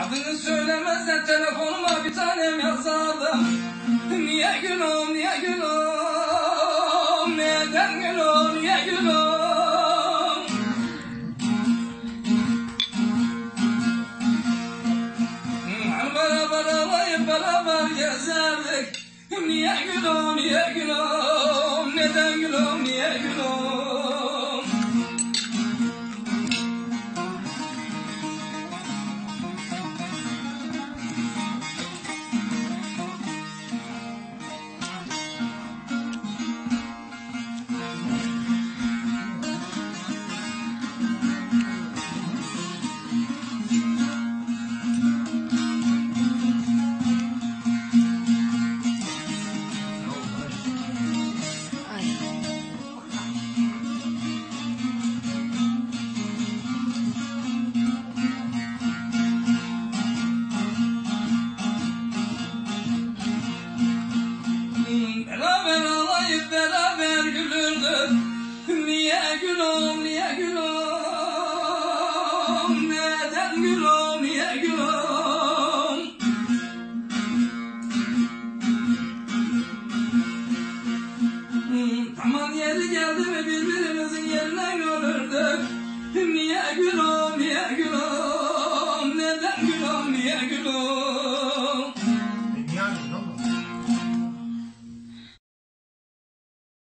Adını söylemezsen telefonuma bir tanem yazardım. Niye gülüm, niye gülüm, neden gülüm, niye gülüm? Beraber ağlayıp beraber gezerdik. Niye gülüm, niye gülüm, neden gülüm, niye gülüm? Beraber ağlayıp beraber gülürdük. Niye gülüm, niye gülüm, neden gülüm, niye gülüm? Tamam yeri geldi mi birbirimizin yerine görürdük. Niye gülüm, niye gülüm, neden gülüm, niye gülüm?